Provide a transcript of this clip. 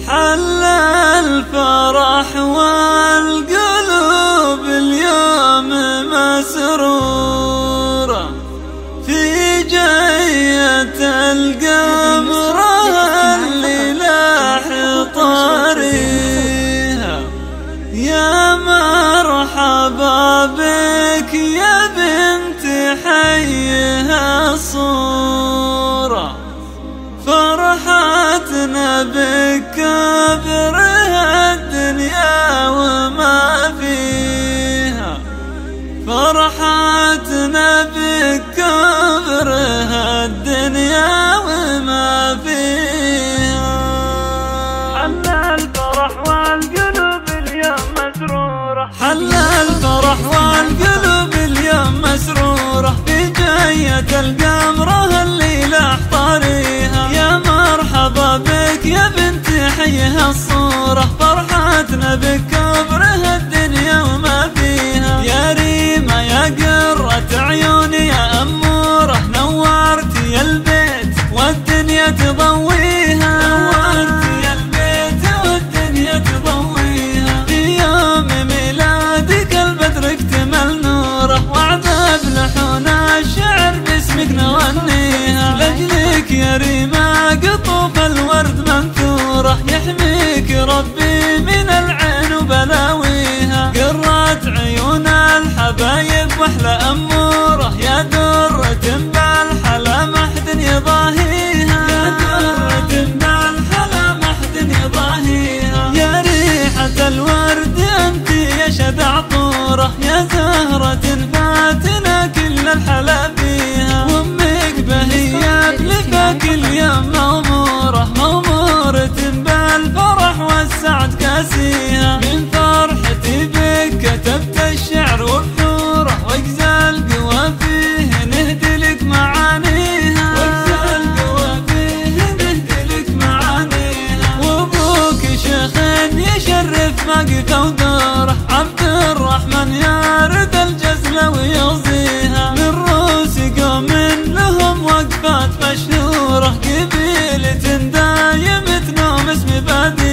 حل الفرح والقلوب اليوم مسرورة في جية القمر اللي لاح طريها. يا مرحبا بك يا بنت حيها الصورة، فرحتنا بك كبرها الدنيا وما فيها، فرحتنا بك كبرها الدنيا وما فيها. حل الفرح والقلوب اليوم مسرورة، حل الفرح والقلوب اليوم مسرورة في جية القمر اللي لاح طريها. يا مرحبا بك يا بنت حيها الصورة، فرحتنا بك كبرها الدنيا وما فيها. يا ريمة يا قرة عيوني يا أمورة، نورتي البيت والدنيا تضويها، نورتي البيت والدنيا تضويها. في يوم ميلادك البدر اكتمل نوره، وعذاب لحون الشعر باسمك نغنيها. لأجلك يا ريمة قطوف الورد منثورة، يحميك ربي من العين وبلاويها. قرة عيون الحبايب واحلى أمورة، يا درة بالحلا محد يضاهيها، يا درة بالحلا محد يضاهيها. يا ريحة الورد أنت يا شذع طورة، يا زهرة فاتنا كل الحلا فيها. وأمك بهية بلفاك اليوم مغمورة، مغمورة بالفرح والسعد كاسيها. من فرحتي بك كتبت الشعر وبحوره، واجزى القوى فيه نهدي لك معانيها، واجزى القوى فيه نهدي لك معانيها. وابوك شيخ يشرف مقته ودوره، عبد الرحمن يارد الجزلة ويغزيها. من روس قوم لهم وقفات مشهورة، قبيلة دايم تنوم اسم بادي